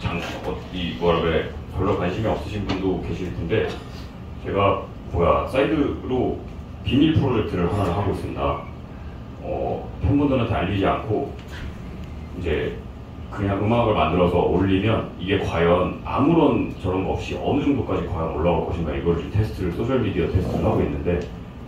이 뭐라 그래 별로 관심이 없으신 분도 계실 텐데 제가 사이드로 비밀 프로젝트를 하나 하고 있습니다. 팬분들한테 알리지 않고 이제 그냥 음악을 만들어서 올리면 이게 과연 아무런 저런 거 없이 어느 정도까지 과연 올라갈 것인가 이걸 좀 테스트를 소셜미디어 테스트를 하고 있는데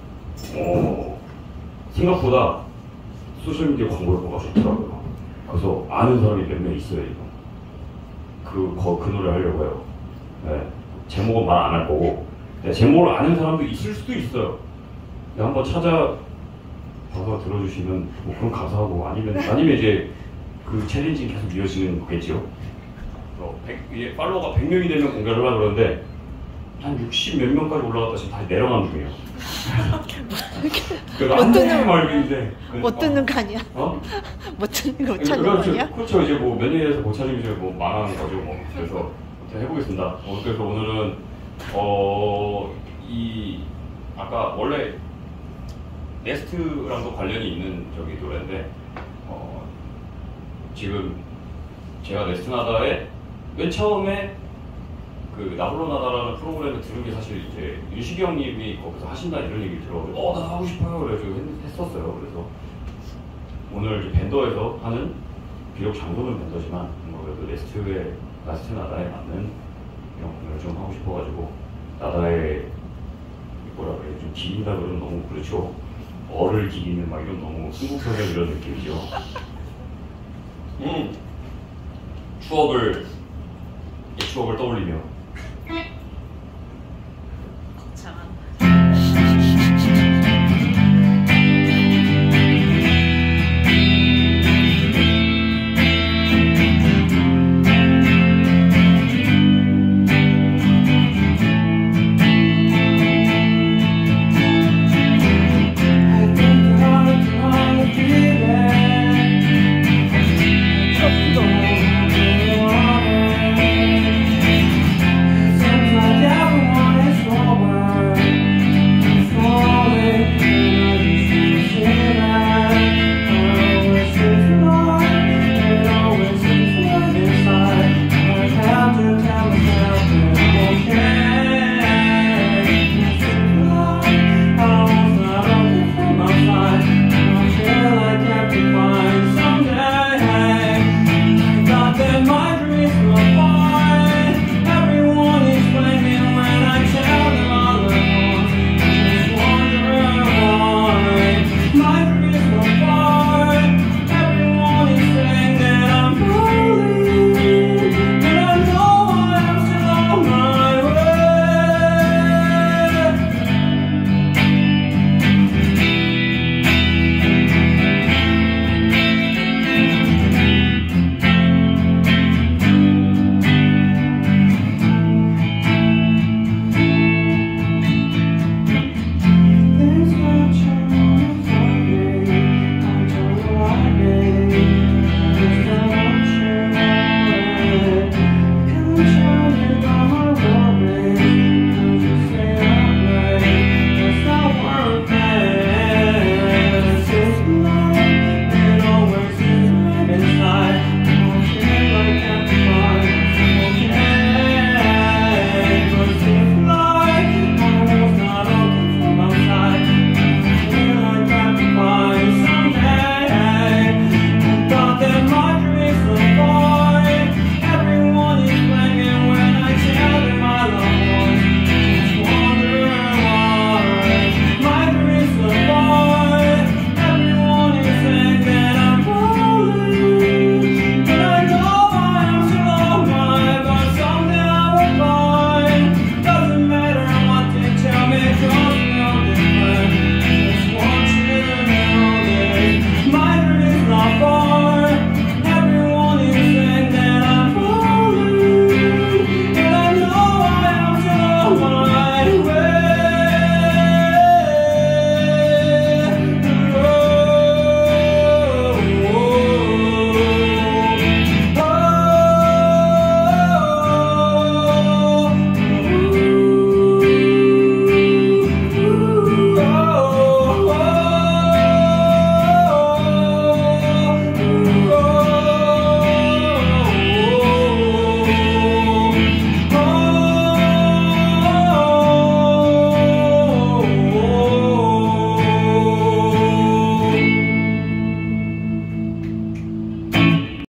생각보다 소셜미디어 광고효과가 좋더라고요. 그래서 아는 사람이 몇 명 있어요 이거. 그 노래 하려고 해요. 네. 제목은 말 안 할 거고 제목을 아는 사람도 있을 수도 있어요. 한번 찾아봐서 들어주시면 뭐 그런 감사하고 아니면 이제 그 챌린징 계속 이어지는 거겠죠. 이제 팔로워가 100명이 되면 공개를 하려고 그러는데 한 60 몇 명까지 올라갔다 지금 다시 내려가는 중이에요. 못 듣는 말인데 못 듣는 거 아니야? 못 듣는 거 못 찾는 거 아니야? 그렇죠. 이제 뭐 몇 년에서 못 찾으면 이제 뭐 망하는 거죠. 뭐. 그래서 해보겠습니다. 그래서 오늘은 이 아까 원래 네스트랑도 관련이 있는 저기 노래인데 지금 제가 네스트나다에 맨 처음에 그 나홀로나다라는 프로그램을 들은 게 사실 이제 윤식이 형님이 거기서 하신다 이런 얘기를 들어가지고 나 하고 싶어요 그래가지고 했었어요. 그래서 오늘 이제 밴더에서 하는 비록 장소는 밴더지만 그래도 네스트나다에 맞는 영상을 좀 하고 싶어가지고 나다의 뭐라 그래 좀 기린다 그러면 너무 그렇죠. 어를 기리는 막 이런 너무 승국선생 이런 느낌이죠. 추억을 떠올리며